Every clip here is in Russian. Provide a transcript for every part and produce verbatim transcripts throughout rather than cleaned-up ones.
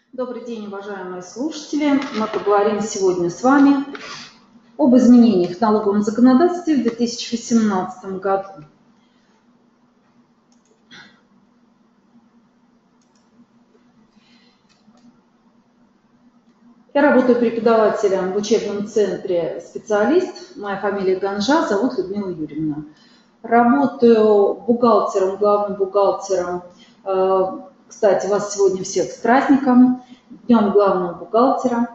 Добрый день, уважаемые слушатели. Мы поговорим сегодня с вами об изменениях в налоговом законодательстве в две тысячи восемнадцатом году. Я работаю преподавателем в учебном центре «Специалист». Моя фамилия Ганжа, зовут Людмила Юрьевна. Работаю бухгалтером, главным бухгалтером. Кстати, вас сегодня всех с праздником, Днем главного бухгалтера.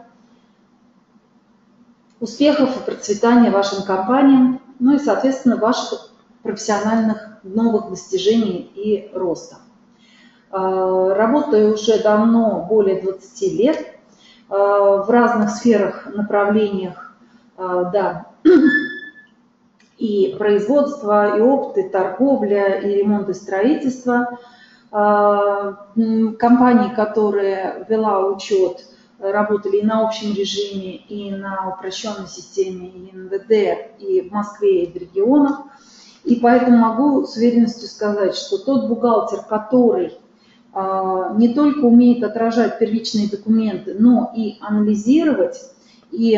Успехов и процветания вашим компаниям, ну и, соответственно, ваших профессиональных новых достижений и роста. Работаю уже давно, более двадцати лет, в разных сферах, направлениях, да, и производство, и опыт, и торговля, и ремонт, и строительство. Компании, которые вела учет, работали и на общем режиме, и на упрощенной системе, и эн вэ дэ, и в Москве, и в регионах. И поэтому могу с уверенностью сказать, что тот бухгалтер, который не только умеет отражать первичные документы, но и анализировать, и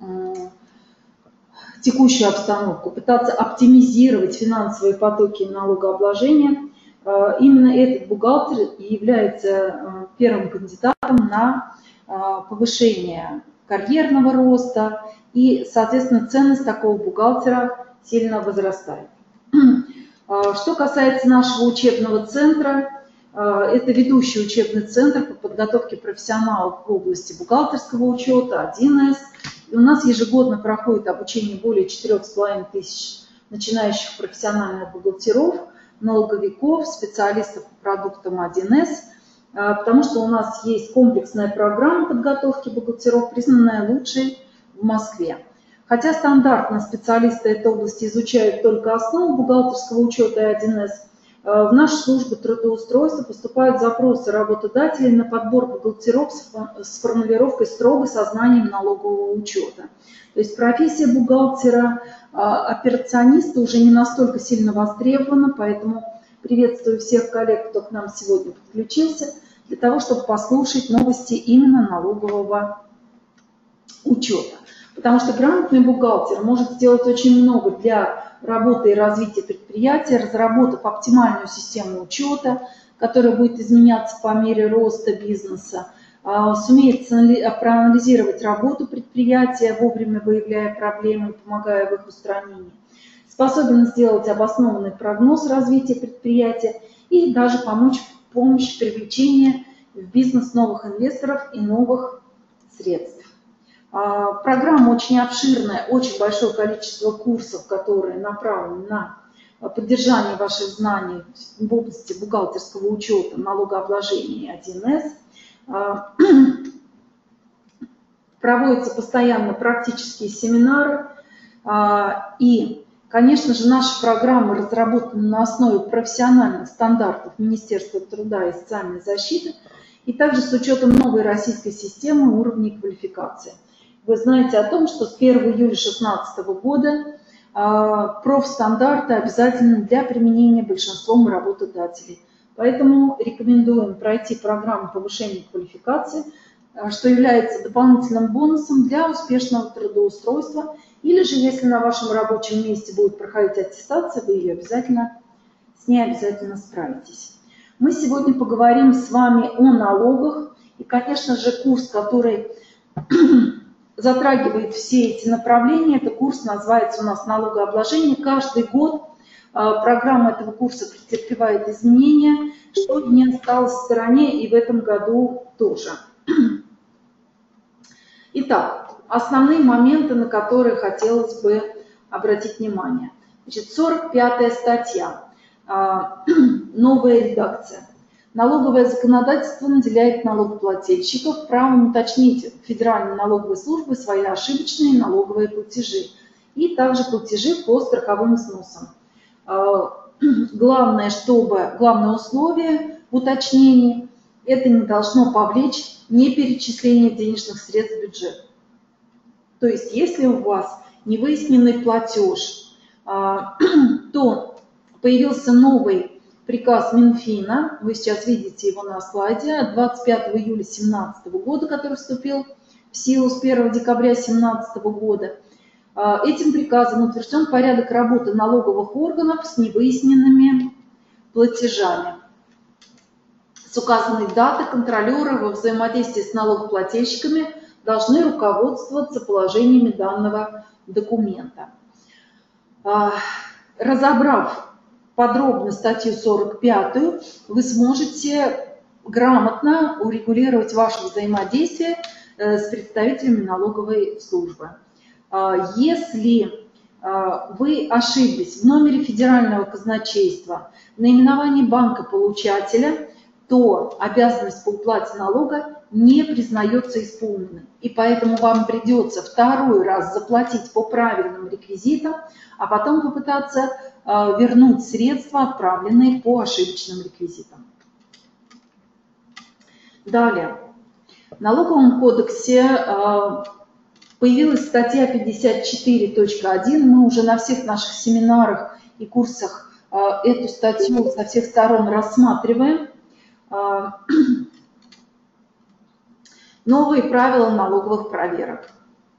текущую обстановку, пытаться оптимизировать финансовые потоки налогообложения, именно этот бухгалтер является первым кандидатом на повышение карьерного роста, и, соответственно, ценность такого бухгалтера сильно возрастает. Что касается нашего учебного центра, это ведущий учебный центр по подготовке профессионалов в области бухгалтерского учета, один эс. И у нас ежегодно проходит обучение более четырёх с половиной тысяч начинающих профессиональных бухгалтеров, налоговиков, специалистов по продуктам один эс, потому что у нас есть комплексная программа подготовки бухгалтеров, признанная лучшей в Москве. Хотя стандартно специалисты этой области изучают только основу бухгалтерского учета и один эс, в нашу службу трудоустройства поступают запросы работодателей на подбор бухгалтеров с формулировкой строго со знанием налогового учета. То есть профессия бухгалтера, операциониста уже не настолько сильно востребована, поэтому приветствую всех коллег, кто к нам сегодня подключился, для того, чтобы послушать новости именно налогового учета. Потому что грамотный бухгалтер может сделать очень много для работы и развития предприятия, разработав оптимальную систему учета, которая будет изменяться по мере роста бизнеса, сумеет проанализировать работу предприятия, вовремя выявляя проблемы и помогая в их устранении, способен сделать обоснованный прогноз развития предприятия и даже помочь в помощь привлечения в бизнес новых инвесторов и новых средств. Программа очень обширная, очень большое количество курсов, которые направлены на поддержание ваших знаний в области бухгалтерского учета, налогообложения и один эс. Проводятся постоянно практические семинары. И, конечно же, наши программы разработаны на основе профессиональных стандартов Министерства труда и социальной защиты и также с учетом новой российской системы уровней квалификации. Вы знаете о том, что с первого июля две тысячи шестнадцатого года профстандарты обязательны для применения большинством работодателей. Поэтому рекомендуем пройти программу повышения квалификации, что является дополнительным бонусом для успешного трудоустройства. Или же, если на вашем рабочем месте будет проходить аттестация, вы ее обязательно, с ней обязательно справитесь. Мы сегодня поговорим с вами о налогах. И, конечно же, курс, который затрагивает все эти направления. Это курс называется у нас «Налогообложение». Каждый год программа этого курса претерпевает изменения, что не осталось в стороне и в этом году тоже. Итак, основные моменты, на которые хотелось бы обратить внимание. Значит, сорок пятая статья, новая редакция. Налоговое законодательство наделяет налогоплательщиков правом уточнить Федеральной налоговой службой свои ошибочные налоговые платежи и также платежи по страховым взносам. Главное, чтобы, главное условие в уточнении – это не должно повлечь неперечисление денежных средств в бюджет. То есть, если у вас невыясненный платеж, то появился новый приказ Минфина, вы сейчас видите его на слайде, двадцать пятого июля две тысячи семнадцатого года, который вступил в силу с первого декабря две тысячи семнадцатого года. Этим приказом утвержден порядок работы налоговых органов с невыясненными платежами. С указанной даты контролеры во взаимодействии с налогоплательщиками должны руководствоваться положениями данного документа. Разобрав подробно статью сорок пятую, вы сможете грамотно урегулировать ваше взаимодействие с представителями налоговой службы. Если вы ошиблись в номере федерального казначейства, наименовании банка-получателя, то обязанность по уплате налога не признается исполненной. И поэтому вам придется второй раз заплатить по правильным реквизитам, а потом попытаться вернуть средства, отправленные по ошибочным реквизитам. Далее. В налоговом кодексе появилась статья пятьдесят четыре точка один. Мы уже на всех наших семинарах и курсах эту статью со всех сторон рассматриваем. Новые правила налоговых проверок.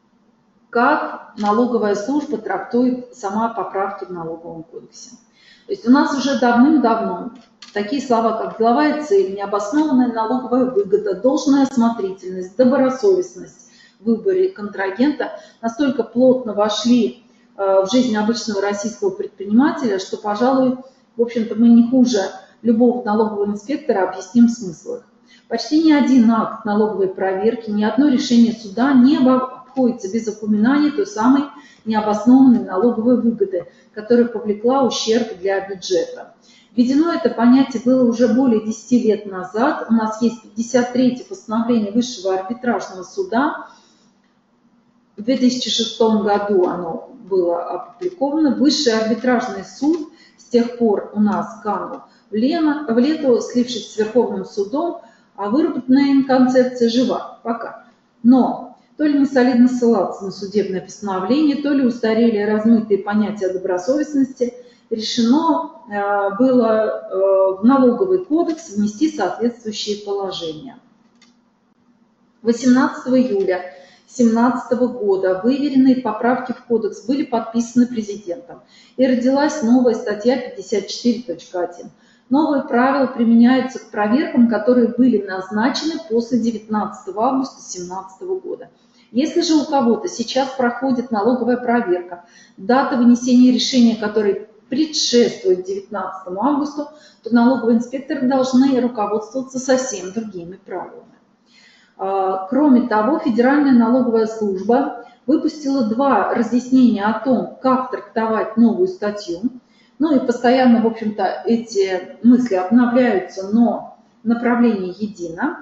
Как налоговая служба трактует сама поправки в налоговом кодексе. То есть у нас уже давным-давно такие слова, как деловая цель, необоснованная налоговая выгода, должная осмотрительность, добросовестность в выборе контрагента настолько плотно вошли в жизнь обычного российского предпринимателя, что, пожалуй, в общем-то, мы не хуже любого налогового инспектора объясним смысл их. Почти ни один акт налоговой проверки, ни одно решение суда не обходится без упоминания той самой необоснованной налоговой выгоды, которая повлекла ущерб для бюджета. Введено это понятие было уже более десяти лет назад. У нас есть пятьдесят третье постановление Высшего арбитражного суда. В две тысячи шестом году оно было опубликовано. Высший арбитражный суд с тех пор у нас канул в лету, слившись с Верховным судом, а выработанная им концепция жива пока. Но то ли не солидно ссылаться на судебное постановление, то ли устарели размытые понятия добросовестности, решено было в налоговый кодекс внести соответствующие положения. восемнадцатого июля две тысячи семнадцатого года выверенные поправки в кодекс были подписаны президентом, и родилась новая статья пятьдесят четыре точка один. Новые правила применяются к проверкам, которые были назначены после девятнадцатого августа две тысячи семнадцатого года. Если же у кого-то сейчас проходит налоговая проверка, дата вынесения решения которой предшествует девятнадцатому августу, то налоговые инспекторы должны руководствоваться совсем другими правилами. Кроме того, Федеральная налоговая служба выпустила два разъяснения о том, как трактовать новую статью. Ну и постоянно, в общем-то, эти мысли обновляются, но направление едино.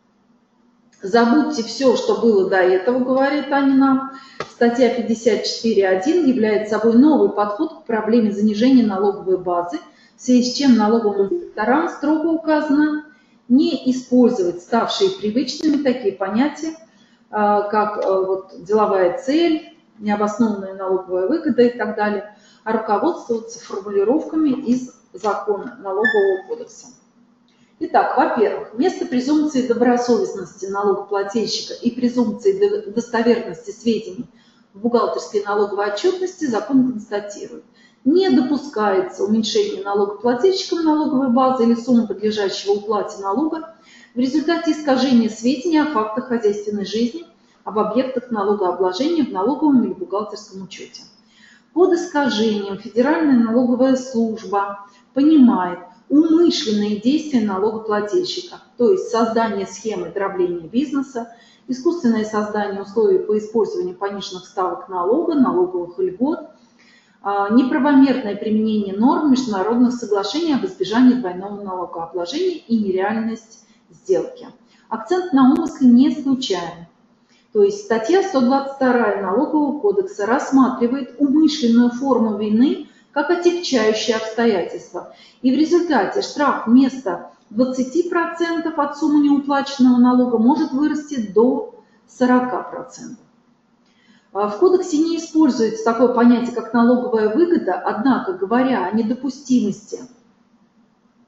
Забудьте все, что было до этого, говорит они нам. Статья пятьдесят четыре точка один является собой новый подход к проблеме занижения налоговой базы, в связи с чем налоговым инспекторам строго указано не использовать ставшие привычными такие понятия, как вот деловая цель, необоснованная налоговая выгода и так далее, а руководствоваться формулировками из закона налогового кодекса. Итак, во-первых, вместо презумпции добросовестности налогоплательщика и презумпции достоверности сведений в бухгалтерской налоговой отчетности закон констатирует: не допускается уменьшение налогоплательщиком налоговой базы или суммы подлежащего уплате налога в результате искажения сведений о фактах хозяйственной жизни, об объектах налогообложения в налоговом или бухгалтерском учете. Под искажением Федеральная налоговая служба понимает умышленные действия налогоплательщика, то есть создание схемы дробления бизнеса, искусственное создание условий по использованию пониженных ставок налога, налоговых льгот, неправомерное применение норм международных соглашений об избежании двойного налогообложения и нереальность сделки. Акцент на умысле не случайен. То есть статья сто двадцать вторая Налогового кодекса рассматривает умышленную форму вины как отягчающее обстоятельство. И в результате штраф вместо двадцати процентов от суммы неуплаченного налога может вырасти до сорока процентов. В кодексе не используется такое понятие, как налоговая выгода, однако, говоря о недопустимости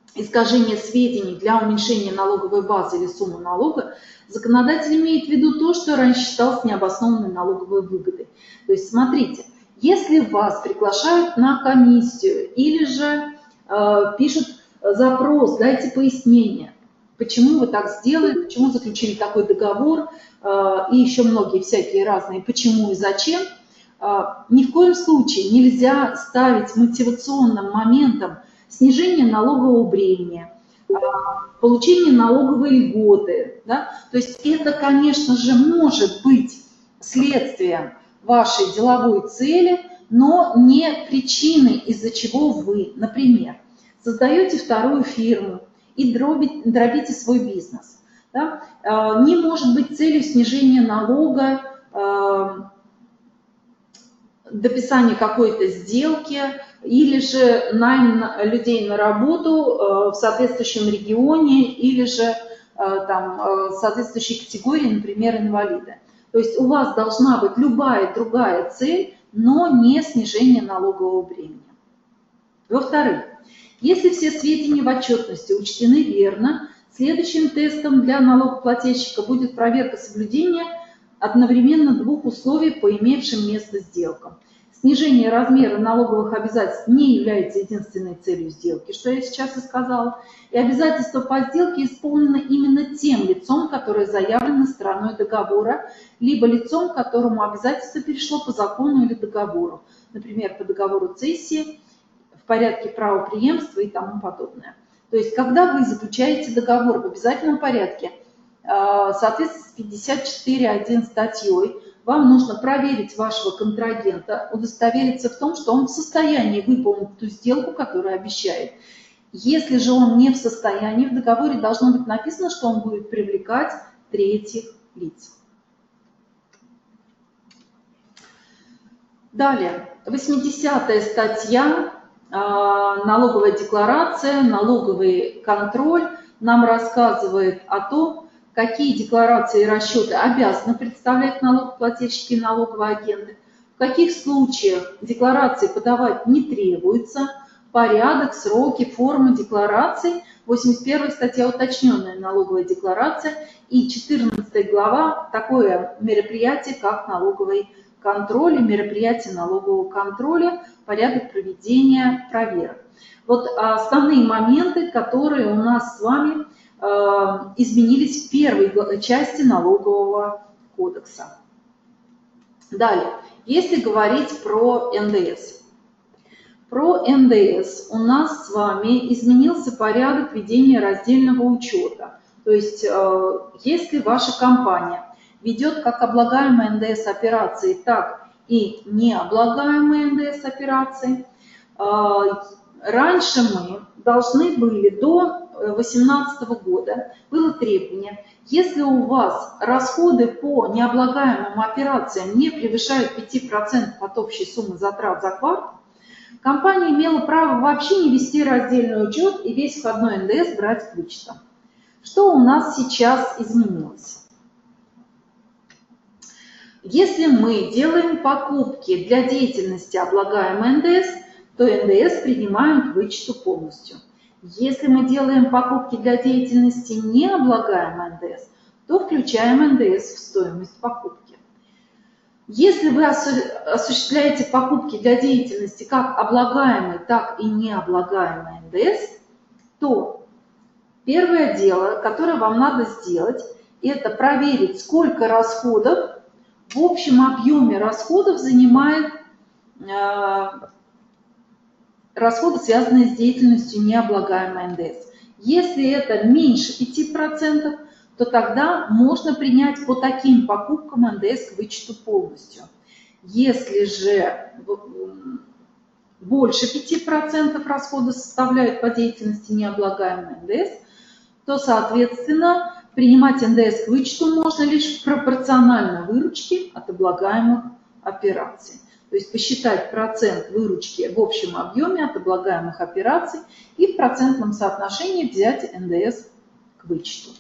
искажение сведений для уменьшения налоговой базы или суммы налога, законодатель имеет в виду то, что раньше считалось необоснованной налоговой выгодой. То есть, смотрите, если вас приглашают на комиссию или же э, пишут запрос, дайте пояснение, почему вы так сделали, почему заключили такой договор, э, и еще многие всякие разные почему и зачем, э, ни в коем случае нельзя ставить мотивационным моментом снижение налогового бремени, получение налоговой льготы. Да? То есть это, конечно же, может быть следствием вашей деловой цели, но не причиной, из-за чего вы, например, создаете вторую фирму и дробите свой бизнес. Да? Не может быть целью снижения налога, дописание какой-то сделки или же найм людей на работу в соответствующем регионе или же там, соответствующей категории, например, инвалиды. То есть у вас должна быть любая другая цель, но не снижение налогового бремени. Во-вторых, если все сведения в отчетности учтены верно, следующим тестом для налогоплательщика будет проверка соблюдения одновременно двух условий по имевшим место сделкам. Снижение размера налоговых обязательств не является единственной целью сделки, что я сейчас и сказала. И обязательства по сделке исполнены именно тем лицом, которое заявлено стороной договора, либо лицом, которому обязательство перешло по закону или договору, например, по договору цессии, в порядке правопреемства и тому подобное. То есть, когда вы заключаете договор в обязательном порядке, в соответствии с пятьдесят четыре точка один статьей, вам нужно проверить вашего контрагента, удостовериться в том, что он в состоянии выполнить ту сделку, которую обещает. Если же он не в состоянии, в договоре должно быть написано, что он будет привлекать третьих лиц. Далее, восьмидесятая статья, налоговая декларация, налоговый контроль нам рассказывает о том, какие декларации и расчеты обязаны представлять налогоплательщики и налоговые агенты, в каких случаях декларации подавать не требуется, порядок, сроки, формы деклараций, восемьдесят первая статья уточненная налоговая декларация и четырнадцатая глава такое мероприятие, как налоговый контроль и мероприятие налогового контроля, порядок проведения проверок. Вот основные моменты, которые у нас с вами изменились в первой части налогового кодекса. Далее, если говорить про эн дэ эс. Про эн дэ эс у нас с вами изменился порядок ведения раздельного учета. То есть, если ваша компания ведет как облагаемые эн дэ эс операции, так и необлагаемые эн дэ эс операции, раньше мы должны были до две тысячи восемнадцатого года, было требование, если у вас расходы по необлагаемым операциям не превышают пяти процентов от общей суммы затрат за квартал, компания имела право вообще не вести раздельный учет и весь входной эн дэ эс брать вычетом. Что у нас сейчас изменилось? Если мы делаем покупки для деятельности облагаемой эн дэ эс, то эн дэ эс принимаем к вычету полностью. Если мы делаем покупки для деятельности необлагаемой эн дэ эс, то включаем эн дэ эс в стоимость покупки. Если вы осуществляете покупки для деятельности как облагаемой, так и необлагаемой эн дэ эс, то первое дело, которое вам надо сделать, это проверить, сколько расходов в общем объеме расходов занимает э, расходы, связанные с деятельностью необлагаемой эн дэ эс. Если это меньше пяти процентов, то тогда можно принять по таким покупкам эн дэ эс к вычету полностью. Если же больше пяти процентов расходы составляют по деятельности необлагаемой эн дэ эс, то, соответственно, принимать эн дэ эс к вычету можно лишь пропорционально выручке от облагаемых операций. То есть посчитать процент выручки в общем объеме от облагаемых операций и в процентном соотношении взять эн дэ эс к вычету.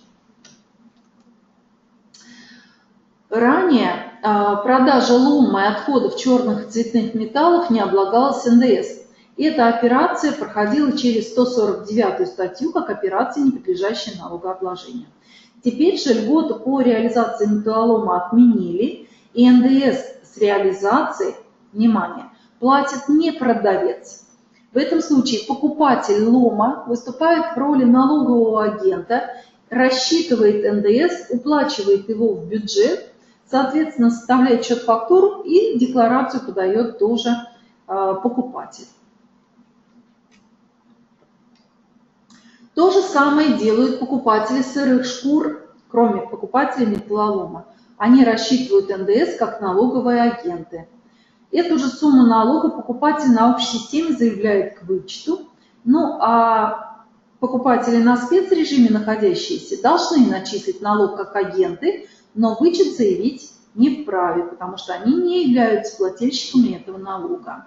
Ранее продажа лома и отходов черных и цветных металлов не облагалась эн дэ эс. эта операция проходила через сто сорок девятую статью как операция, не подлежащая налогообложению. Теперь же льготу по реализации металлолома отменили, и эн дэ эс с реализацией, внимание, платит не продавец. В этом случае покупатель лома выступает в роли налогового агента, рассчитывает эн дэ эс, уплачивает его в бюджет, соответственно, составляет счет-фактуру и декларацию подает тоже э, покупатель. То же самое делают покупатели сырых шкур, кроме покупателей металлолома. Они рассчитывают эн дэ эс как налоговые агенты. Эту же сумму налога покупатель на общей системе заявляет к вычету, ну а покупатели на спецрежиме находящиеся должны начислить налог как агенты, но вычет заявить не вправе, потому что они не являются плательщиками этого налога.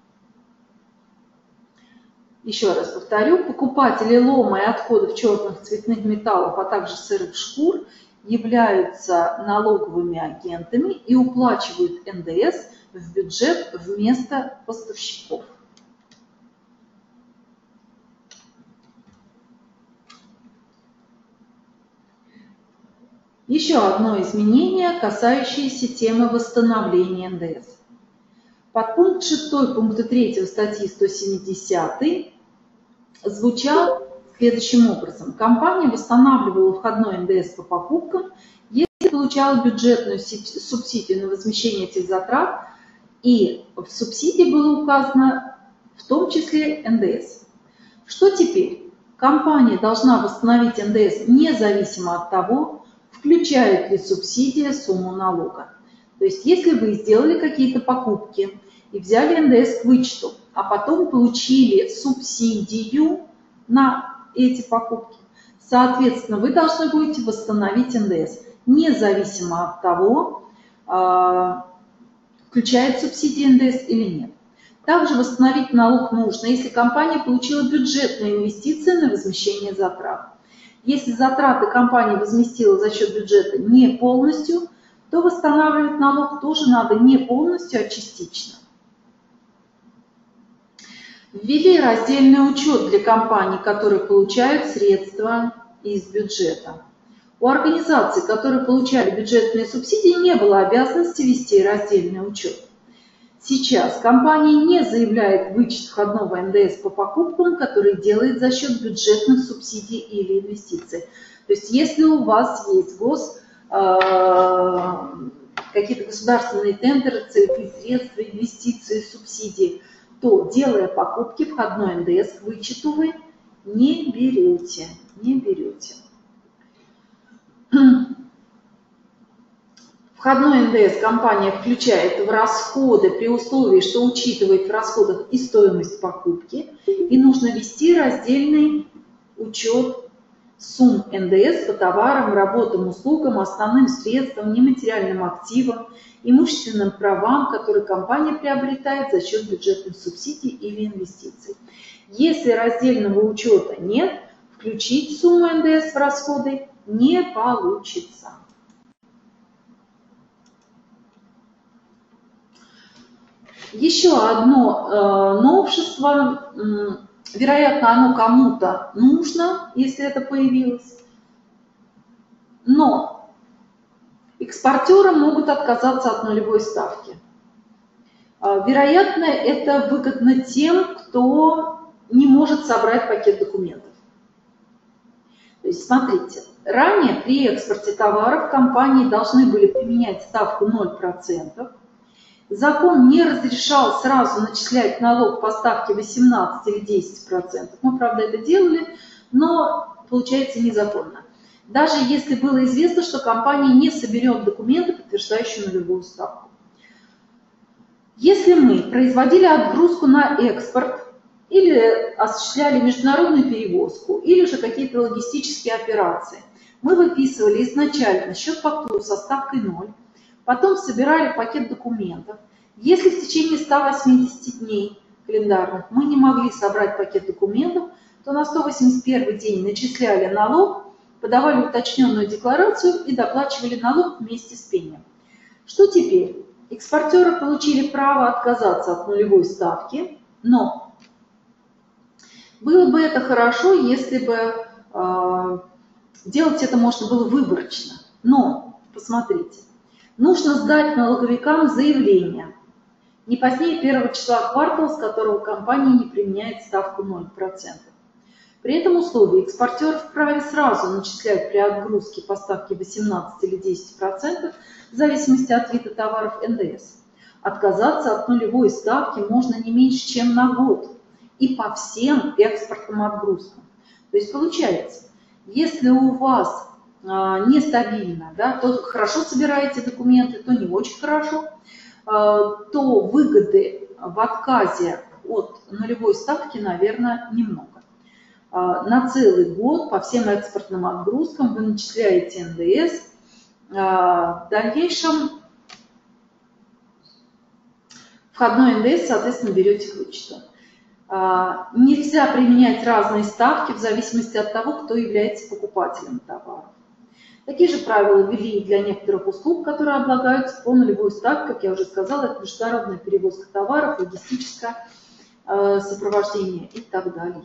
Еще раз повторю, покупатели лома и отходов черных цветных металлов, а также сырых шкур являются налоговыми агентами и уплачивают эн дэ эс в бюджет вместо поставщиков. Еще одно изменение, касающееся темы восстановления эн дэ эс. Подпункт шестой пункта третьего статьи сто семьдесят звучал следующим образом. Компания восстанавливала входной эн дэ эс по покупкам, если получала бюджетную субсидию на возмещение этих затрат, и в субсидии было указано в том числе эн дэ эс. Что теперь? Компания должна восстановить эн дэ эс независимо от того, включает ли субсидия сумму налога. То есть, если вы сделали какие-то покупки и взяли эн дэ эс к вычету, а потом получили субсидию на эти покупки, соответственно, вы должны будете восстановить эн дэ эс, независимо от того, включает субсидия эн дэ эс или нет. Также восстановить налог нужно, если компания получила бюджетные инвестиции на возмещение затрат. Если затраты компания возместила за счет бюджета не полностью, то восстанавливать налог тоже надо не полностью, а частично. Ввели раздельный учет для компаний, которые получают средства из бюджета. У организаций, которые получали бюджетные субсидии, не было обязанности вести раздельный учет. Сейчас компания не заявляет вычет входного эн дэ эс по покупкам, который делает за счет бюджетных субсидий или инвестиций. То есть если у вас есть гос, э, какие-то государственные тендеры, целевые средства, инвестиции, субсидии, то, делая покупки, входной эн дэ эс к вычету вы не берете. Не берете. Входной эн дэ эс компания включает в расходы при условии, что учитывает в расходах и стоимость покупки, и нужно вести раздельный учет сумм эн дэ эс по товарам, работам, услугам, основным средствам, нематериальным активам, имущественным правам, которые компания приобретает за счет бюджетных субсидий или инвестиций. Если раздельного учета нет, включить сумму эн дэ эс в расходы не получится. Еще одно э, новшество, э, вероятно, оно кому-то нужно, если это появилось, но экспортеры могут отказаться от нулевой ставки. Э, вероятно, это выгодно тем, кто не может собрать пакет документов. То есть, смотрите, ранее при экспорте товаров компании должны были применять ставку ноль процентов. Закон не разрешал сразу начислять налог по ставке восемнадцать или десять процентов. Мы, правда, это делали, но получается незаконно. Даже если было известно, что компания не соберет документы, подтверждающие нулевую ставку. Если мы производили отгрузку на экспорт или осуществляли международную перевозку, или же какие-то логистические операции, мы выписывали изначально счет-фактуру со ставкой ноль, потом собирали пакет документов. Если в течение ста восьмидесяти дней календарных мы не могли собрать пакет документов, то на сто восемьдесят первый день начисляли налог, подавали уточненную декларацию и доплачивали налог вместе с пенью. Что теперь? Экспортеры получили право отказаться от нулевой ставки, но Было бы это хорошо, если бы э, делать это можно было выборочно. Но, посмотрите, нужно сдать налоговикам заявление не позднее первого числа квартала, с которого компания не применяет ставку ноль процентов. При этом условии экспортер вправе сразу начислять при отгрузке по ставке восемнадцать или десять процентов в зависимости от вида товаров эн дэ эс. Отказаться от нулевой ставки можно не меньше, чем на год и по всем экспортным отгрузкам. То есть получается, если у вас а, нестабильно, да, то хорошо собираете документы, то не очень хорошо, а, то выгоды в отказе от нулевой ставки, наверное, немного. На целый год по всем экспортным отгрузкам вы начисляете эн дэ эс. В дальнейшем входной эн дэ эс, соответственно, берете к вычету. Нельзя применять разные ставки в зависимости от того, кто является покупателем товара. Такие же правила ввели и для некоторых услуг, которые облагаются по нулевой ставке. Как я уже сказала, это международная перевозка товаров, логистическое сопровождение и так далее.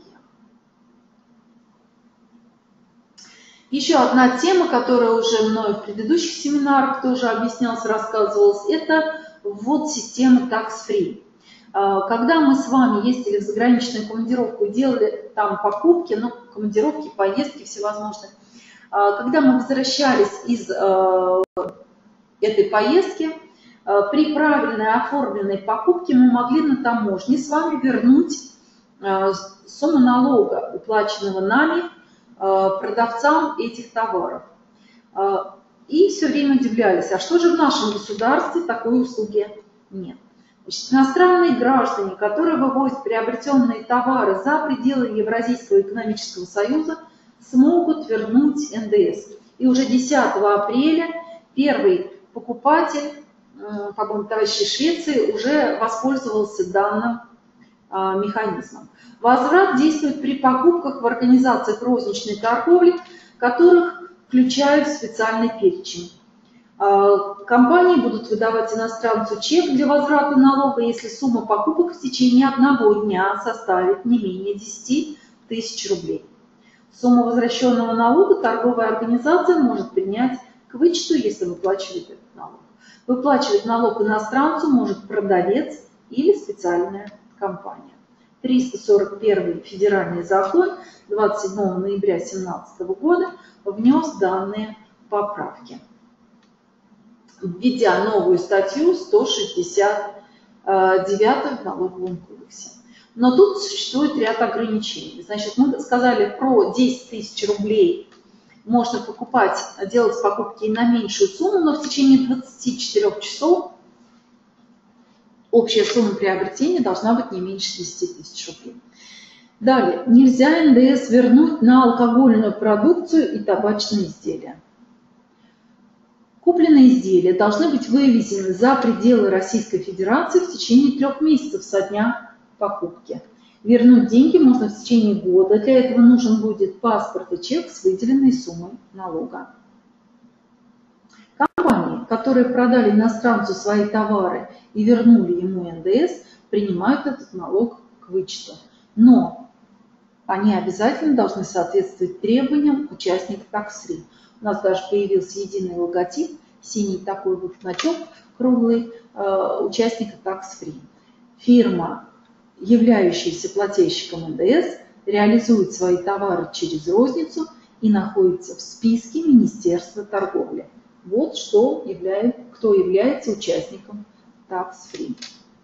Еще одна тема, которая уже мною в предыдущих семинарах тоже объяснялась, рассказывалась, это ввод системы tax-free. Когда мы с вами ездили в заграничную командировку и делали там покупки, ну, командировки, поездки всевозможные, когда мы возвращались из этой поездки, при правильной оформленной покупке мы могли на таможне с вами вернуть сумму налога, уплаченного нами, продавцам этих товаров. И все время удивлялись, а что же в нашем государстве такой услуги нет. Значит, иностранные граждане, которые вывозят приобретенные товары за пределы Евразийского экономического союза, смогут вернуть эн дэ эс. И уже десятого апреля первый покупатель, по-моему, товарищ из Швеции, уже воспользовался данным механизмом. Возврат действует при покупках в организациях розничной торговли, которых включают в специальный перечень. Компании будут выдавать иностранцу чек для возврата налога, если сумма покупок в течение одного дня составит не менее десяти тысяч рублей. Сумму возвращенного налога торговая организация может принять к вычету, если выплачивает этот налог. Выплачивать налог иностранцу может продавец или специальная компания. триста сорок первый федеральный закон двадцать седьмого ноября две тысячи семнадцатого года внес данные поправки, введя новую статью сто шестьдесят девять в налоговом кодексе. Но тут существует ряд ограничений. Значит, мы сказали про десять тысяч рублей можно покупать, делать покупки на меньшую сумму, но в течение двадцати четырёх часов общая сумма приобретения должна быть не меньше десяти тысяч рублей. Далее, нельзя эн дэ эс вернуть на алкогольную продукцию и табачные изделия. Купленные изделия должны быть вывезены за пределы Российской Федерации в течение трех месяцев со дня покупки. Вернуть деньги можно в течение года. Для этого нужен будет паспорт и чек с выделенной суммой налога. Компании, которые продали иностранцу свои товары и вернули ему эн дэ эс, принимают этот налог к вычету. Но они обязательно должны соответствовать требованиям участников tax-free. У нас даже появился единый логотип, синий такой вот значок круглый, э, участника tax-free. Фирма, являющаяся плательщиком эн дэ эс, реализует свои товары через розницу и находится в списке Министерства торговли. Вот что является, кто является участником tax-free.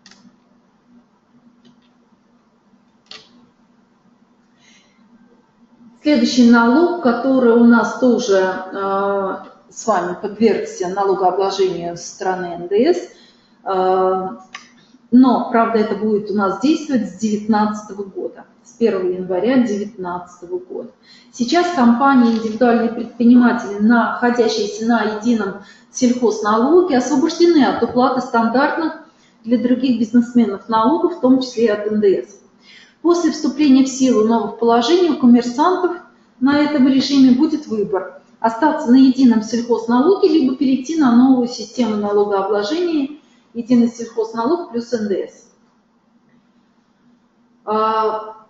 Следующий налог, который у нас тоже э, с вами подвергся налогообложению со стороны эн дэ эс, э, но, правда, это будет у нас действовать с две тысячи девятнадцатого года, с первого января две тысячи девятнадцатого года. Сейчас компании, индивидуальные предприниматели, находящиеся на едином сельхозналоге, освобождены от уплаты стандартных для других бизнесменов налогов, в том числе и от эн дэ эс. После вступления в силу новых положений у коммерсантов на этом режиме будет выбор – остаться на едином сельхозналоге, либо перейти на новую систему налогообложения единый сельхозналог плюс эн дэ эс.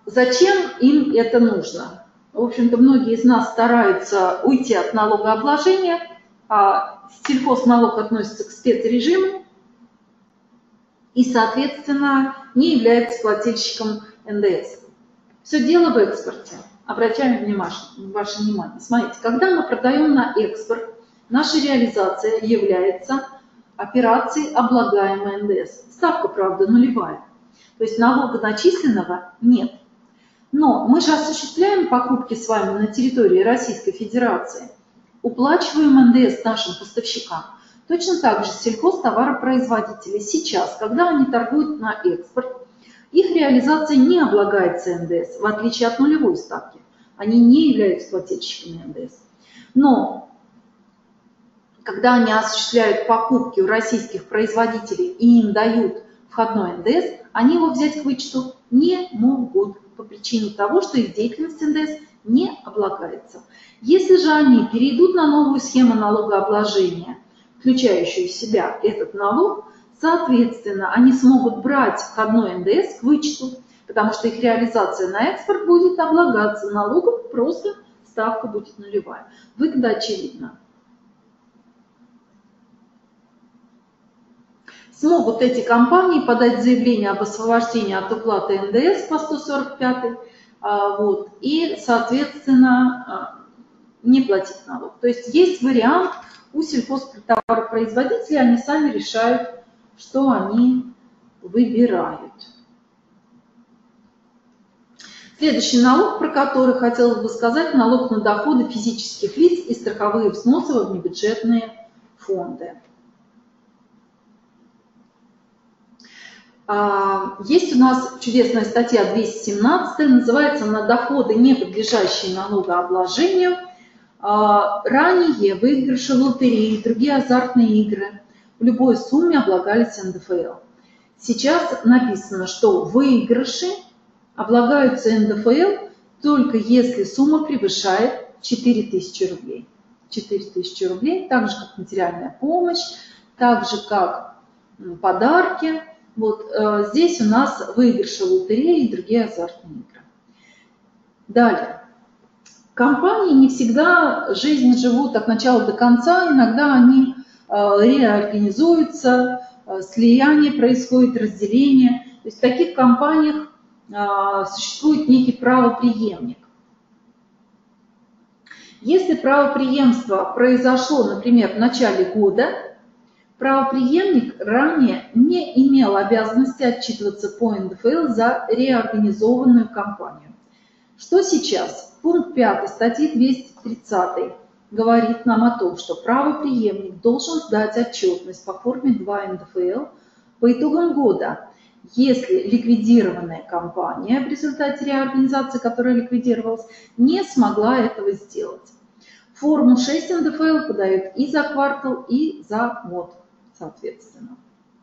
Зачем им это нужно? В общем-то, многие из нас стараются уйти от налогообложения, а сельхозналог относится к спецрежиму и, соответственно, не является плательщиком эн дэ эс. Все дело в экспорте. Обращаем внимание, ваше внимание. Смотрите, когда мы продаем на экспорт, наша реализация является операцией, облагаемой эн дэ эс. Ставка, правда, нулевая. То есть налога начисленного нет. Но мы же осуществляем покупки с вами на территории Российской Федерации, уплачиваем эн дэ эс нашим поставщикам. Точно так же сельхозтоваропроизводители сейчас, когда они торгуют на экспорт, их реализация не облагается эн дэ эс, в отличие от нулевой ставки. Они не являются плательщиками эн дэ эс. Но когда они осуществляют покупки у российских производителей и им дают входной эн дэ эс, они его взять к вычету не могут по причине того, что их деятельность эн дэ эс не облагается. Если же они перейдут на новую схему налогообложения, включающую в себя этот налог, соответственно, они смогут брать входной эн дэ эс к вычету, потому что их реализация на экспорт будет облагаться налогом, просто ставка будет нулевая. Выгода очевидна. Смогут эти компании подать заявление об освобождении от уплаты эн дэ эс по сто сорок пятой вот, и, соответственно, не платить налог. То есть есть вариант у сельхозтоваропроизводителей, они сами решают, что они выбирают. Следующий налог, про который хотелось бы сказать, налог на доходы физических лиц и страховые взносы во внебюджетные фонды. Есть у нас чудесная статья двести семнадцать, называется «На доходы, не подлежащие налогообложению». Ранее выигрыши лотереи и другие азартные игры в любой сумме облагались эн дэ эф эл. Сейчас написано, что выигрыши облагаются эн дэ эф эл только если сумма превышает четыре тысячи рублей. четыре тысячи рублей, так же как материальная помощь, так же как подарки. Вот э, здесь у нас выигрыши лотереи и другие азартные игры. Далее. Компании не всегда жизнь живут от начала до конца, иногда они э, реорганизуются, э, слияние происходит, разделение. То есть в таких компаниях э, существует некий правопреемник. Если правопреемство произошло, например, в начале года, правопреемник ранее не имел обязанности отчитываться по эн дэ эф эл за реорганизованную компанию. Что сейчас? Пункт пятый статьи двести тридцать говорит нам о том, что правопреемник должен сдать отчетность по форме два эн дэ эф эл по итогам года, если ликвидированная компания в результате реорганизации, которая ликвидировалась, не смогла этого сделать. Форму шесть эн дэ эф эл подают и за квартал, и за год, соответственно.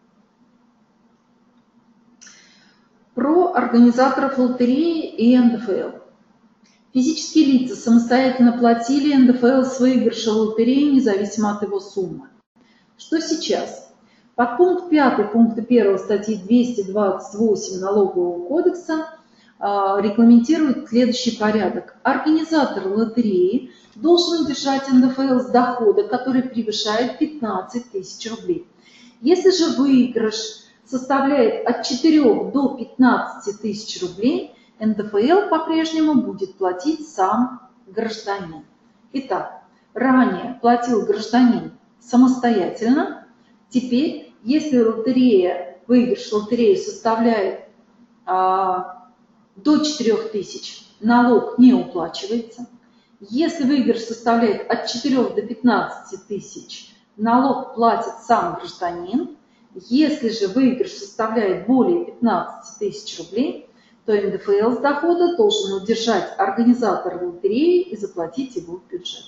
Про организаторов лотереи и эн дэ эф эл. Физические лица самостоятельно платили эн дэ эф эл с выигрыша лотереи, независимо от его суммы. Что сейчас? Подпункт пятый пункта первого статьи двести двадцать восемь Налогового кодекса э, регламентирует следующий порядок. Организатор лотереи должен удержать эн дэ эф эл с дохода, который превышает пятнадцать тысяч рублей. Если же выигрыш составляет от четырёх до пятнадцати тысяч рублей, эн дэ эф эл по-прежнему будет платить сам гражданин. Итак, ранее платил гражданин самостоятельно. Теперь, если лотерея, выигрыш лотереи составляет а, до четырёх тысяч, налог не уплачивается. Если выигрыш составляет от четырёх до пятнадцати тысяч, налог платит сам гражданин. Если же выигрыш составляет более пятнадцати тысяч рублей, то эн дэ эф эл с дохода должен удержать организатор лотереи и заплатить его в бюджет.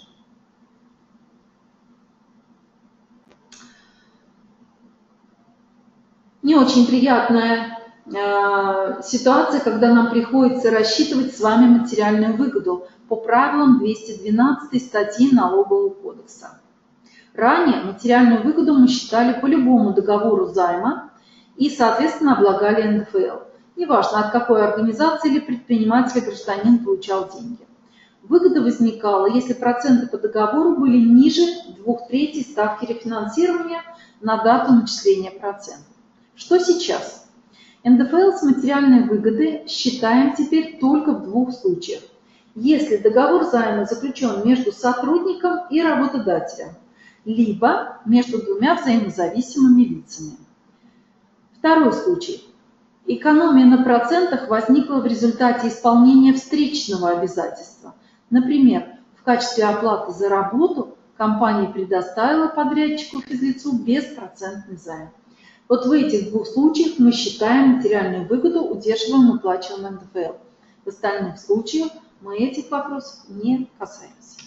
Не очень приятная э, ситуация, когда нам приходится рассчитывать с вами материальную выгоду по правилам двести двенадцатой статьи Налогового кодекса. Ранее материальную выгоду мы считали по любому договору займа и, соответственно, облагали эн дэ эф эл. неважно, от какой организации или предпринимателя гражданин получал деньги. Выгода возникала, если проценты по договору были ниже двух третей ставки рефинансирования на дату начисления процентов. Что сейчас? эн дэ эф эл с материальной выгодой считаем теперь только в двух случаях. Если договор займа заключен между сотрудником и работодателем, либо между двумя взаимозависимыми лицами. Второй случай. Экономия на процентах возникла в результате исполнения встречного обязательства. Например, в качестве оплаты за работу компания предоставила подрядчику физлицу беспроцентный займ. Вот в этих двух случаях мы считаем материальную выгоду, удерживаем и уплачиваем эн дэ эф эл. В остальных случаях мы этих вопросов не касаемся.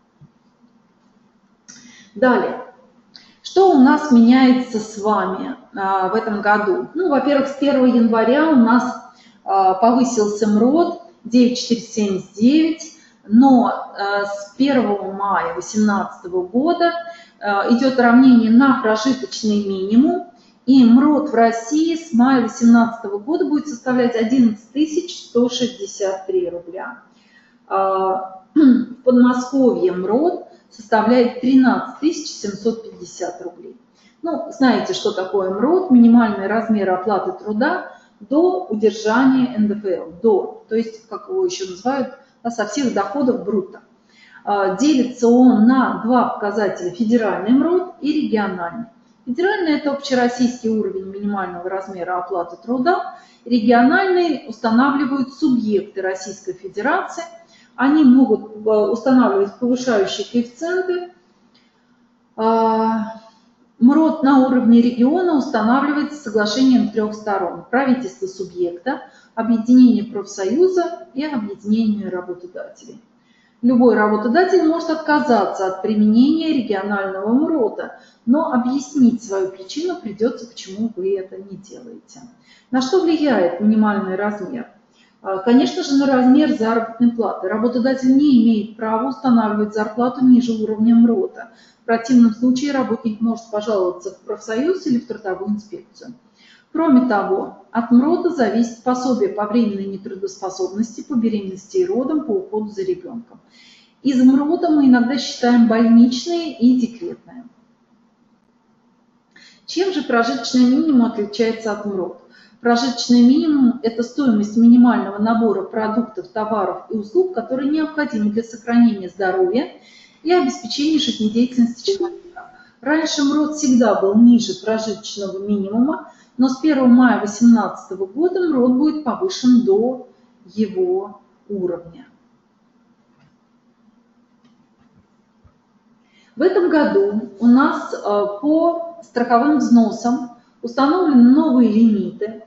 Далее. Что у нас меняется с вами а, в этом году? Ну, во-первых, с первого января у нас а, повысился эм эр о ди девять тысяч четыреста семьдесят девять, но а, с первого мая две тысячи восемнадцатого года а, идет равнение на прожиточный минимум, и эм эр о в России с мая две тысячи восемнадцатого года будет составлять одиннадцать тысяч сто шестьдесят три рубля. А, в Подмосковье эм эр о составляет тринадцать тысяч семьсот пятьдесят рублей. Ну, знаете, что такое эм эр о, минимальный размер оплаты труда до удержания эн дэ эф эл, до, то есть, как его еще называют, да, со всех доходов брутто. А, делится он на два показателя: федеральный эм эр о и региональный. Федеральный – это общероссийский уровень минимального размера оплаты труда, региональный устанавливают субъекты Российской Федерации. Они могут устанавливать повышающие коэффициенты. эм эр о на уровне региона устанавливается соглашением трех сторон: правительства субъекта, объединение профсоюза и объединение работодателей. Любой работодатель может отказаться от применения регионального эм эр о, но объяснить свою причину придется, почему вы это не делаете. На что влияет минимальный размер? Конечно же, на размер заработной платы. Работодатель не имеет права устанавливать зарплату ниже уровня эм эр о. В противном случае работник может пожаловаться в профсоюз или в трудовую инспекцию. Кроме того, от эм эр о зависит пособие по временной нетрудоспособности, по беременности и родам, по уходу за ребенком. Из эм эр о мы иногда считаем больничные и декретные. Чем же прожиточный минимум отличается от эм эр о? Прожиточный минимум – это стоимость минимального набора продуктов, товаров и услуг, которые необходимы для сохранения здоровья и обеспечения жизнедеятельности человека. Раньше эм эр о всегда был ниже прожиточного минимума, но с первого мая две тысячи восемнадцатого года эм эр о будет повышен до его уровня. В этом году у нас по страховым взносам установлены новые лимиты.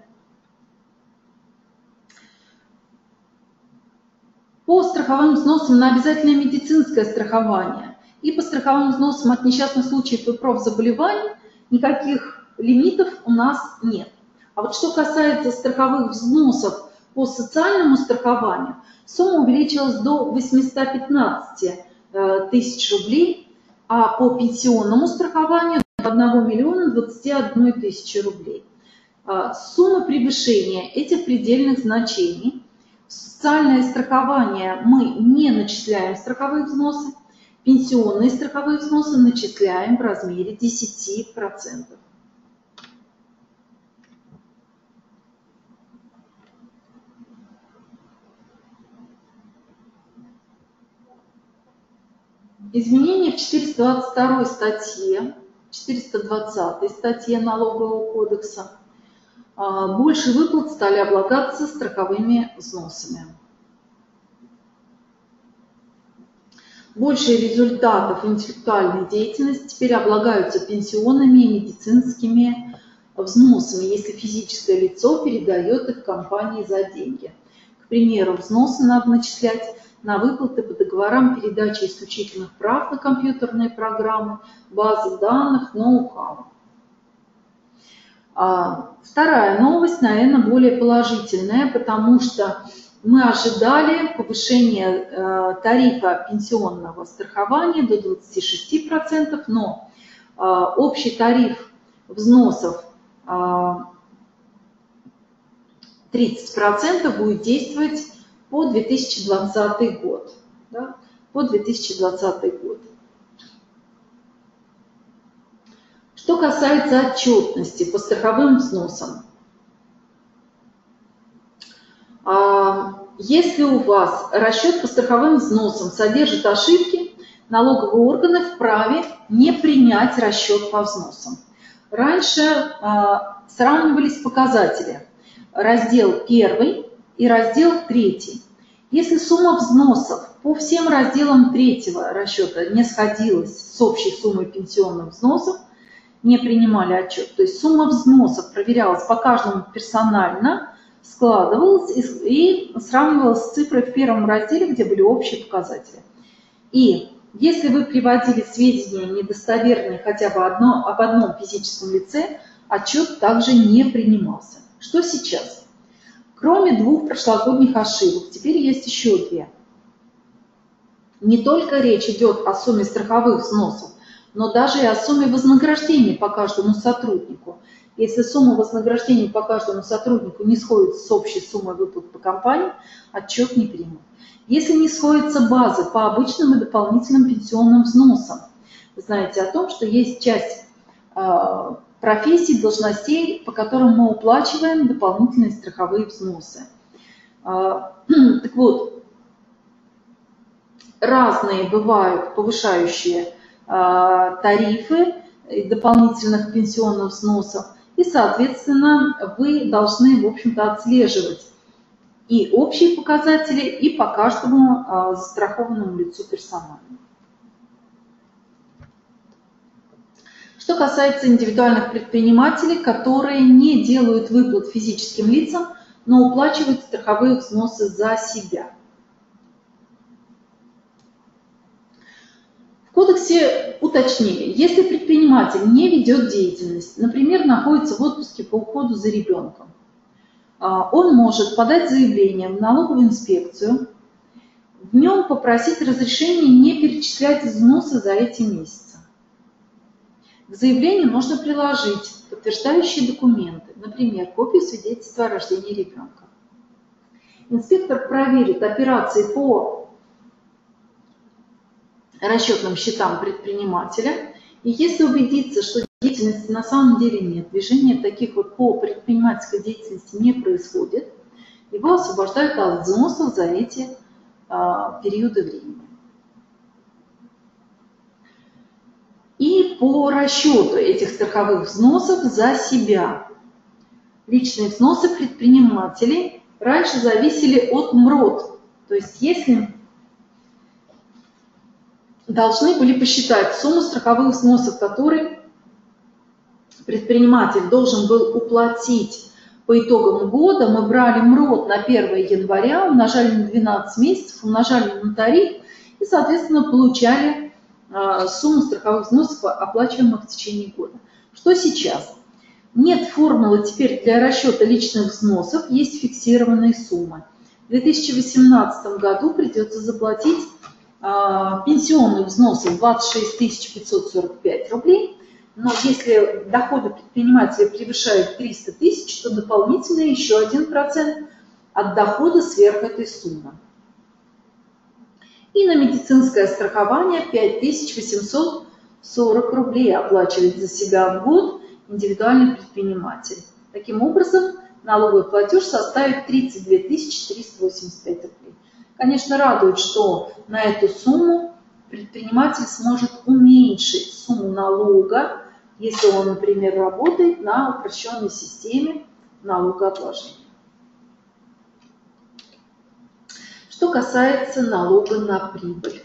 По страховым взносам на обязательное медицинское страхование и по страховым взносам от несчастных случаев и профзаболеваний никаких лимитов у нас нет. А вот что касается страховых взносов по социальному страхованию, сумма увеличилась до восьмисот пятнадцати тысяч рублей, а по пенсионному страхованию до одного миллиона двадцати одной тысячи рублей. Сумма превышения этих предельных значений. В социальное страхование мы не начисляем страховые взносы, пенсионные страховые взносы начисляем в размере десяти процентов. Изменения в четыреста двадцать второй статье, четыреста двадцатой статье Налогового кодекса. Больше выплат стали облагаться страховыми взносами. Больше результатов интеллектуальной деятельности теперь облагаются пенсионными и медицинскими взносами, если физическое лицо передает их компании за деньги. К примеру, взносы надо начислять на выплаты по договорам передачи исключительных прав на компьютерные программы, базы данных, ноу-хау. Вторая новость, наверное, более положительная, потому что мы ожидали повышения тарифа пенсионного страхования до двадцати шести процентов, но общий тариф взносов в тридцать процентов будет действовать по две тысячи двадцатый год. Да, по две тысячи двадцатый год. Что касается отчетности по страховым взносам. Если у вас расчет по страховым взносам содержит ошибки, налоговые органы вправе не принять расчет по взносам. Раньше сравнивались показатели. Раздел первый и раздел третий. Если сумма взносов по всем разделам третьего расчета не сходилась с общей суммой пенсионных взносов, не принимали отчет. То есть сумма взносов проверялась по каждому персонально, складывалась и, и сравнивалась с цифрой в первом разделе, где были общие показатели. И если вы приводили сведения недостоверные хотя бы одно, об одном физическом лице, отчет также не принимался. Что сейчас? Кроме двух прошлогодних ошибок, теперь есть еще две. Не только речь идет о сумме страховых взносов, но даже и о сумме вознаграждения по каждому сотруднику. Если сумма вознаграждения по каждому сотруднику не сходится с общей суммой выплат по компании, отчет не примут. Если не сходятся базы по обычным и дополнительным пенсионным взносам, вы знаете о том, что есть часть э, профессий, должностей, по которым мы уплачиваем дополнительные страховые взносы. Э, так вот, разные бывают повышающие тарифы дополнительных пенсионных взносов, и, соответственно, вы должны, в общем-то, отслеживать и общие показатели, и по каждому застрахованному лицу персонально. Что касается индивидуальных предпринимателей, которые не делают выплат физическим лицам, но уплачивают страховые взносы за себя. В кодексе уточнили, если предприниматель не ведет деятельность, например, находится в отпуске по уходу за ребенком, он может подать заявление в налоговую инспекцию, в нем попросить разрешения не перечислять взносы за эти месяцы. К заявлению нужно приложить подтверждающие документы, например, копию свидетельства о рождении ребенка. Инспектор проверит операции по расчетным счетам предпринимателя, и если убедиться, что деятельности на самом деле нет, движения таких вот по предпринимательской деятельности не происходит, его освобождают от взносов за эти а, периоды времени. И по расчету этих страховых взносов за себя. Личные взносы предпринимателей раньше зависели от МРОТ, то есть если должны были посчитать сумму страховых взносов, которые предприниматель должен был уплатить по итогам года. Мы брали МРОТ на первое января, умножали на двенадцать месяцев, умножали на тариф и, соответственно, получали э, сумму страховых взносов, оплачиваемых в течение года. Что сейчас? Нет формулы теперь для расчета личных взносов, есть фиксированные суммы. В две тысячи восемнадцатом году придется заплатить пенсионных взносов двадцать шесть тысяч пятьсот сорок пять рублей, но если доходы предпринимателя превышают триста тысяч, то дополнительно еще один процент от дохода сверх этой суммы. И на медицинское страхование пять тысяч восемьсот сорок рублей оплачивает за себя в год индивидуальный предприниматель. Таким образом, налоговый платеж составит тридцать две тысячи триста восемьдесят пять рублей. Конечно, радует, что на эту сумму предприниматель сможет уменьшить сумму налога, если он, например, работает на упрощенной системе налогообложения. Что касается налога на прибыль.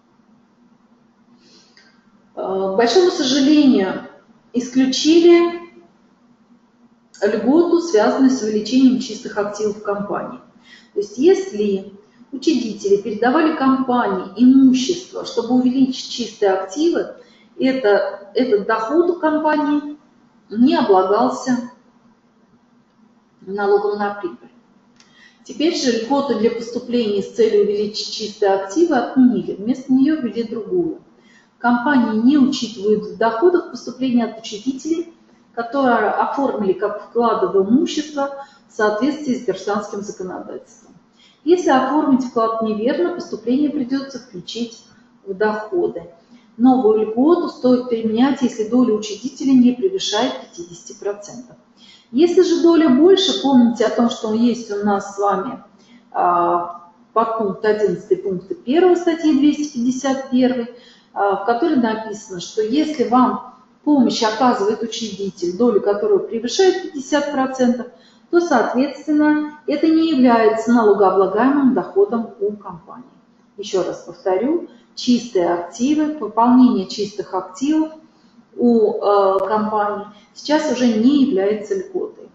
К большому сожалению, исключили льготу, связанную с увеличением чистых активов компании. То есть если учредители передавали компании имущество, чтобы увеличить чистые активы, это, этот доход у компании не облагался налогом на прибыль. Теперь же льготу для поступления с целью увеличить чистые активы отменили, вместо нее ввели другую. Компании не учитывают в доходах поступления от учредителей, которые оформили как вклады в имущество соответствии с гражданским законодательством. Если оформить вклад неверно, поступление придется включить в доходы. Новую льготу стоит применять, если доля учредителя не превышает пятидесяти процентов. Если же доля больше, помните о том, что есть у нас с вами а, подпункт одиннадцатый пункта первого статьи двести пятьдесят один, а, в которой написано, что если вам помощь оказывает учредитель, доля которого превышает пятьдесят процентов, то, соответственно, это не является налогооблагаемым доходом у компании. Еще раз повторю, чистые активы, пополнение чистых активов у э, компании сейчас уже не является льготой.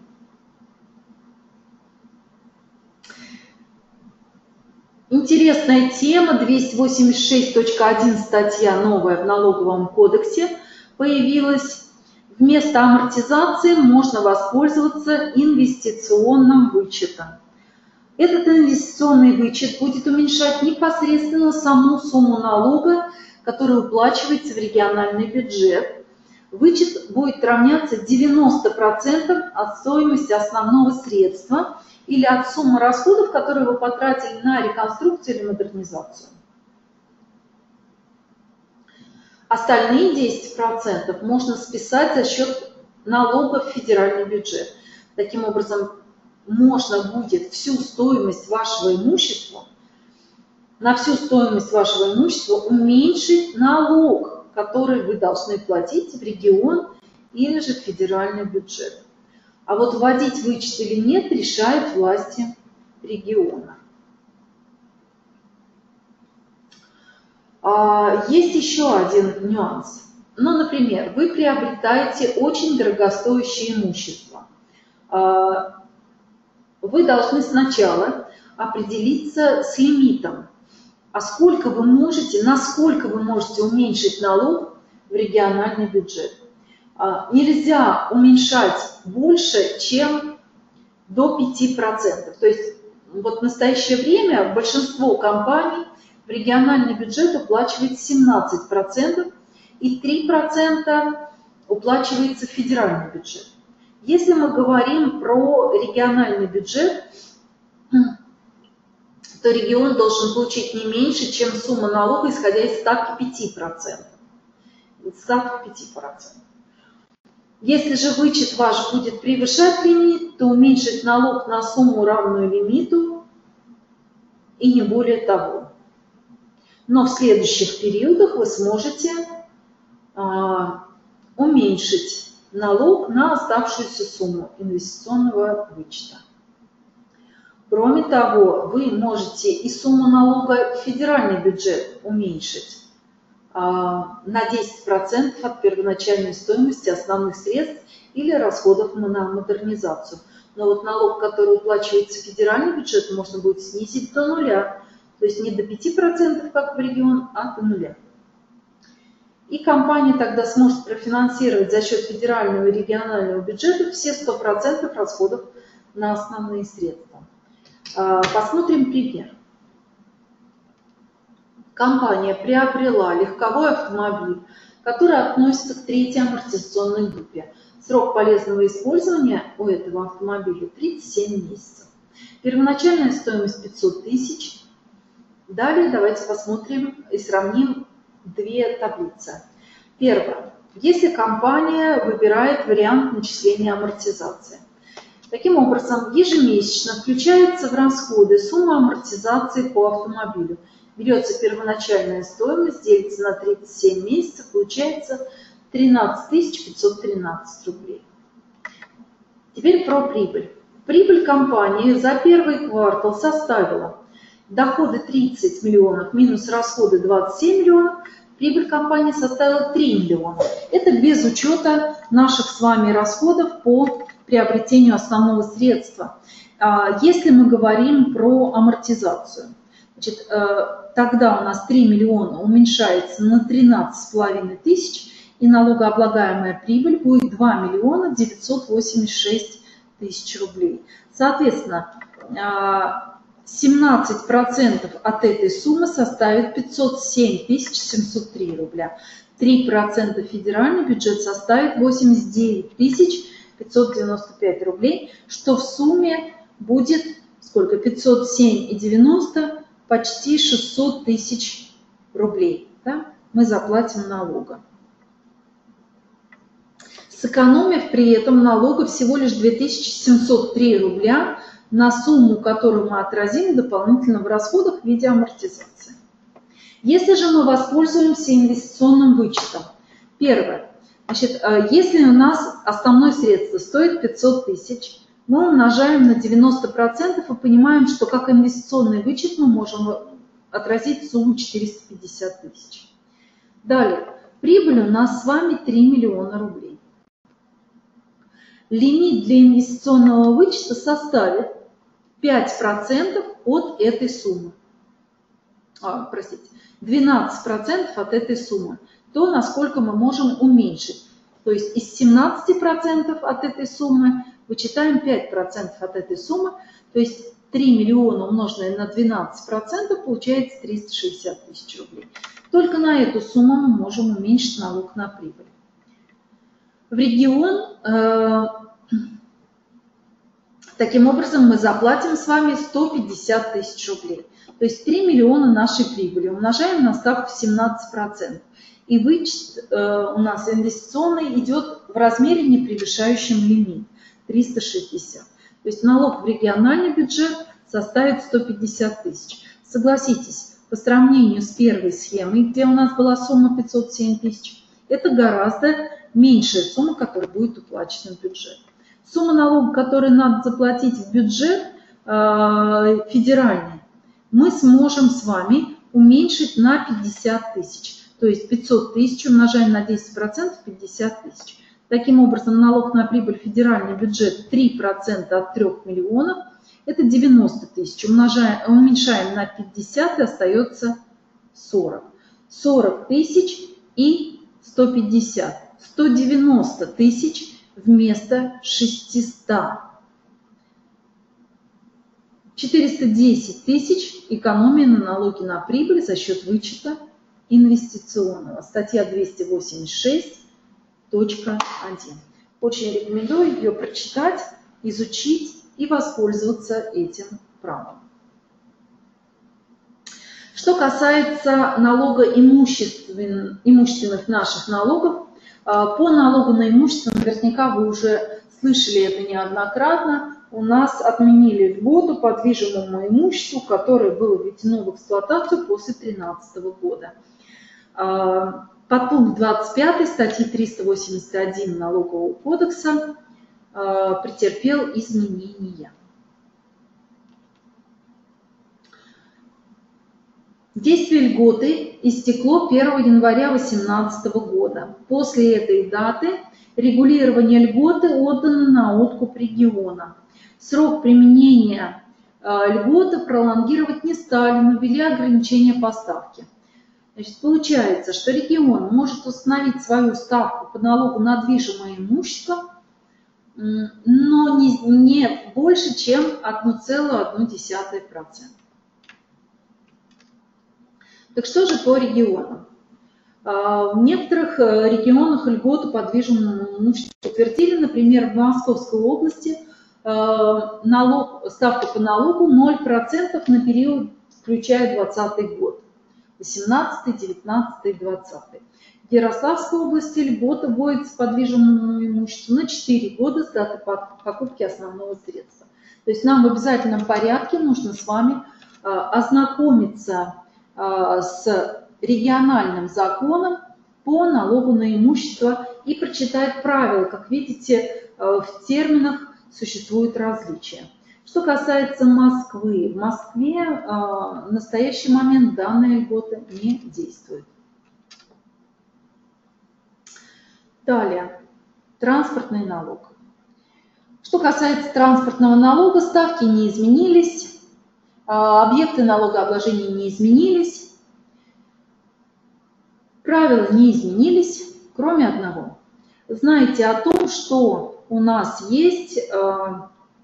Интересная тема, двести восемьдесят шесть точка один статья новая в налоговом кодексе появилась. Вместо амортизации можно воспользоваться инвестиционным вычетом. Этот инвестиционный вычет будет уменьшать непосредственно саму сумму налога, который уплачивается в региональный бюджет. Вычет будет равняться девяноста процентам от стоимости основного средства или от суммы расходов, которые вы потратили на реконструкцию или модернизацию. Остальные десять процентов можно списать за счет налога в федеральный бюджет. Таким образом, можно будет всю стоимость вашего имущества, на всю стоимость вашего имущества уменьшить налог, который вы должны платить в регион или же в федеральный бюджет. А вот вводить вычет или нет, решают власти региона. Есть еще один нюанс. Ну, например, вы приобретаете очень дорогостоящее имущество. Вы должны сначала определиться с лимитом, а сколько вы можете, насколько вы можете уменьшить налог в региональный бюджет. Нельзя уменьшать больше, чем до пяти процентов. То есть вот в настоящее время большинство компаний в региональный бюджет уплачивает семнадцать процентов и три процента уплачивается в федеральный бюджет. Если мы говорим про региональный бюджет, то регион должен получить не меньше, чем сумма налога, исходя из ставки пяти процентов. Ставка пяти процентов. Если же вычет ваш будет превышать лимит, то уменьшить налог на сумму, равную лимиту, и не более того. Но в следующих периодах вы сможете а, уменьшить налог на оставшуюся сумму инвестиционного вычета. Кроме того, вы можете и сумму налога в федеральный бюджет уменьшить а, на десять процентов от первоначальной стоимости основных средств или расходов на модернизацию. Но вот налог, который уплачивается в федеральный бюджет, можно будет снизить до нуля. То есть не до пяти процентов, как в регион, а до нуля. И компания тогда сможет профинансировать за счет федерального и регионального бюджета все сто процентов расходов на основные средства. Посмотрим пример. Компания приобрела легковой автомобиль, который относится к третьей амортизационной группе. Срок полезного использования у этого автомобиля тридцать семь месяцев. Первоначальная стоимость пятьсот тысяч. Далее давайте посмотрим и сравним две таблицы. Первое. Если компания выбирает вариант начисления амортизации. Таким образом, ежемесячно включается в расходы сумма амортизации по автомобилю. Берется первоначальная стоимость, делится на тридцать семь месяцев, получается тринадцать тысяч пятьсот тринадцать рублей. Теперь про прибыль. Прибыль компании за первый квартал составила доходы тридцать миллионов минус расходы двадцать семь миллионов, прибыль компании составила три миллиона. Это без учета наших с вами расходов по приобретению основного средства. Если мы говорим про амортизацию, значит, тогда у нас три миллиона уменьшается на тринадцать с половиной тысяч, и налогооблагаемая прибыль будет два миллиона девятьсот восемьдесят шесть тысяч рублей. Соответственно, семнадцать процентов от этой суммы составит пятьсот семь тысяч семьсот три рубля. три процента федеральный бюджет составит восемьдесят девять тысяч пятьсот девяносто пять рублей, что в сумме будет сколько? пятьсот семь и девяносто, почти шестьсот тысяч рублей. Да? Мы заплатим налога. Сэкономив при этом налога всего лишь две тысячи семьсот три рубля на сумму, которую мы отразим дополнительно в расходах в виде амортизации. Если же мы воспользуемся инвестиционным вычетом, первое, значит, если у нас основное средство стоит пятьсот тысяч, мы умножаем на девяносто процентов и понимаем, что как инвестиционный вычет мы можем отразить сумму четыреста пятьдесят тысяч. Далее, прибыль у нас с вами три миллиона рублей. Лимит для инвестиционного вычета составит пять процентов от этой суммы. А, простите, двенадцать процентов от этой суммы. То, насколько мы можем уменьшить. То есть из семнадцати процентов от этой суммы вычитаем пять процентов от этой суммы. То есть три миллиона умноженное на двенадцать процентов получается триста шестьдесят тысяч рублей. Только на эту сумму мы можем уменьшить налог на прибыль. В регион, э, таким образом, мы заплатим с вами сто пятьдесят тысяч рублей. То есть три миллиона нашей прибыли умножаем на ставку семнадцать процентов. И вычет э, у нас инвестиционный идет в размере, не превышающем лимит триста шестьдесят. То есть налог в региональный бюджет составит сто пятьдесят тысяч. Согласитесь, по сравнению с первой схемой, где у нас была сумма пятьсот семь тысяч, это гораздо меньшая сумма, которая будет уплачена в бюджет. Сумма налога, которую надо заплатить в бюджет э, федеральный, мы сможем с вами уменьшить на пятьдесят тысяч. То есть пятьсот тысяч умножаем на десять процентов, пятьдесят тысяч. Таким образом, налог на прибыль федеральный бюджет три процента от трёх миллионов, это девяносто тысяч. Умножаем, уменьшаем на пятьдесят и остается сорок. сорок тысяч и сто пятьдесят. сто девяносто тысяч вместо шестисот. четыреста десять тысяч экономия на налоге на прибыль за счет вычета инвестиционного. Статья двести восемьдесят шесть точка один. Очень рекомендую ее прочитать, изучить и воспользоваться этим правом. Что касается налога имущественных, имущественных наших налогов, по налогу на имущество, наверняка вы уже слышали это неоднократно, у нас отменили льготу по движимому имуществу, которое было введено в эксплуатацию после две тысячи тринадцатого года. Подпункт двадцать пять статьи триста восемьдесят один Налогового кодекса претерпел изменения. Действие льготы истекло первого января две тысячи восемнадцатого года. После этой даты регулирование льготы отдано на откуп региона. Срок применения льготы пролонгировать не стали, но ввели ограничения по ставке. Значит, получается, что регион может установить свою ставку по налогу на движимое имущество, но не, не больше, чем одна целая одна десятая процента. Так что же по регионам? В некоторых регионах льготу по движимому имуществу утвердили, например, в Московской области налог, ставка по налогу ноль процентов на период, включая двадцатый год. восемнадцатый, девятнадцатый, двадцатый. В Ярославской области льгота вводится по движимому имуществу на четыре года с даты покупки основного средства. То есть нам в обязательном порядке нужно с вами ознакомиться с региональным законом по налогу на имущество и прочитать правила. Как видите, в терминах существуют различия. Что касается Москвы, в Москве э, в настоящий момент данная льгота не действует. Далее, транспортный налог. Что касается транспортного налога, ставки не изменились, э, объекты налогообложения не изменились, правила не изменились, кроме одного. Знаете о том, что у нас есть э,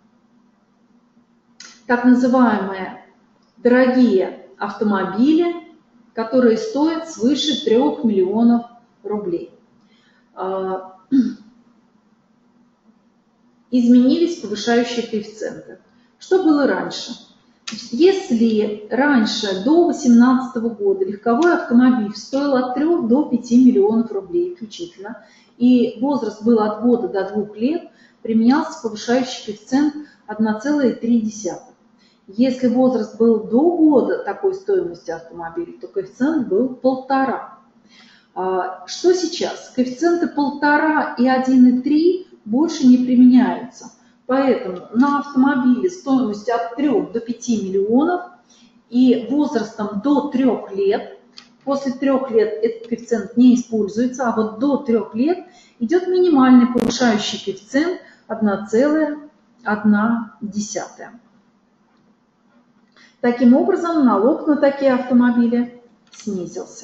так называемые дорогие автомобили, которые стоят свыше трёх миллионов рублей. Изменились повышающие коэффициенты. Что было раньше? Если раньше, до две тысячи восемнадцатого года, легковой автомобиль стоил от трёх до пяти миллионов рублей включительно, и возраст был от года до двух лет, применялся повышающий коэффициент одна целая три десятых. Если возраст был до года такой стоимости автомобиля, то коэффициент был полтора. Что сейчас? Коэффициенты полтора и один и три больше не применяются. Поэтому на автомобиле стоимостью от трёх до пяти миллионов и возрастом до трёх лет, после трёх лет этот коэффициент не используется, а вот до трёх лет идет минимальный повышающий коэффициент одна целая одна десятая. Таким образом, налог на такие автомобили снизился.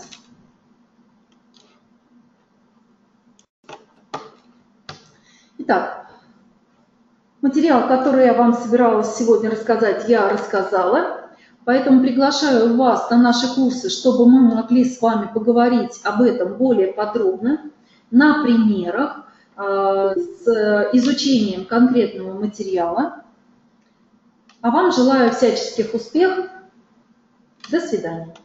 Итак, материал, который я вам собиралась сегодня рассказать, я рассказала. Поэтому приглашаю вас на наши курсы, чтобы мы могли с вами поговорить об этом более подробно, на примерах, с изучением конкретного материала. А вам желаю всяческих успехов. До свидания.